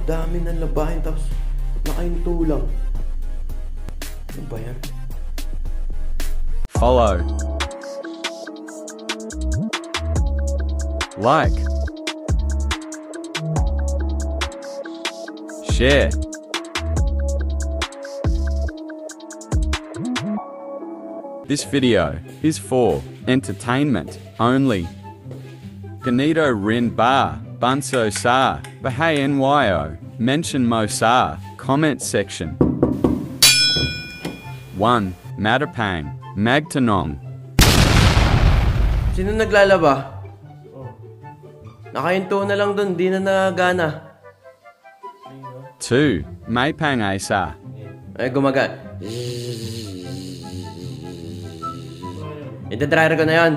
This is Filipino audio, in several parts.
Dami ng labahin tapos nakahinto lang. Ano ba yan? Follow. Like. Share. This video is for entertainment only. Ganito rin ba, Bunso sa, bahay nyo, mention mo sa comment section. 1. Matapang, magtanong. Sino naglalaba? Nakahinto na lang dun, di na nagana. 2. May pangay sa. Ay, gumaga. Ida-dryer ko na yan.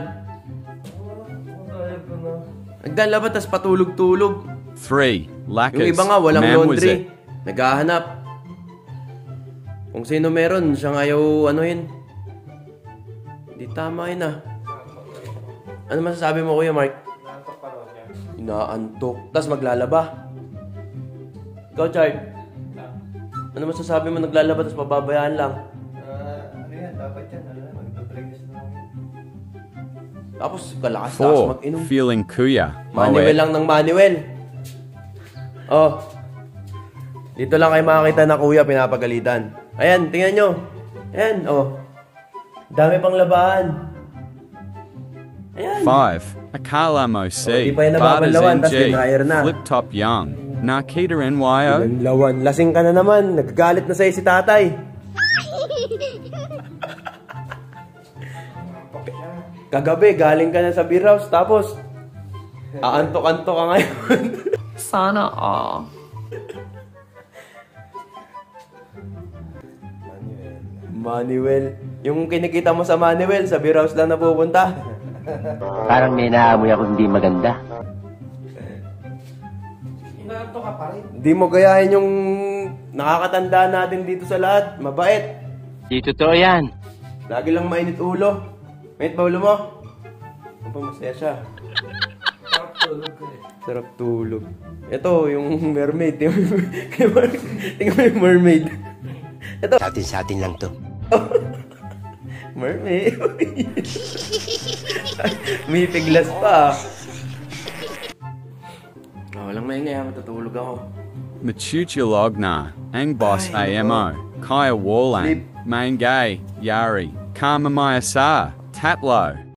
Naglalaba, tas patulog-tulog. 3. Lakas. Yung iba nga, walang laundry. Naghahanap. Kung sino meron, siyang ayaw anuhin. Hindi tama yun ah. Ano masasabi mo, Kuya Mark? Naantok pa raw siya. Inaantok. Tas maglalaba. Ikaw, Chard. Ano masasabi mo, naglalaba, tas pababayaan lang? Ano yan? Dapat yan. Magpapregness na lang. Tapos, kalakas-takas 4. mag-inom. Feeling kuya. Manuel lang ng Manuel. Oh. Dito lang kayo makakita na kuya pinapagalitan. Ayan, tingnan nyo. Ayan, oh. Dami pang labahan. Ayan. 5. Akala mo si. di pa yan nababalawan, tas dinryer na. Flip top young. Nakita nyo. Ilang lawan. Lasing ka na naman. Nagagalit na sa'yo si tatay. Kagabi, galing ka na sa beer house. Tapos, aantok-antok ka ngayon. Sana all. Manuel. Yung kinikita mo sa Manuel, sa beer house lang napupunta. Parang may naamoy ako hindi maganda. Inaantok ka pa rin. Hindi mo gayahin yung nakakatanda natin dito sa lahat. Mabait. Di totoo yan. Lagi lang mainit ulo. Mainit ba ulo mo? Ano pa, masaya siya. Sarap tulog ko eh. Sarap tulog. Ito, yung mermaid. Tingnan mo yung mermaid. Ito. Sa atin lang to. Mermaid. May tiglas pa. Walang maingay, matutulog ako. Matuchulog na. Ang boss AMO. Kaya Warlang. Main gay. Yari. Kama Maya sa. Tatlo.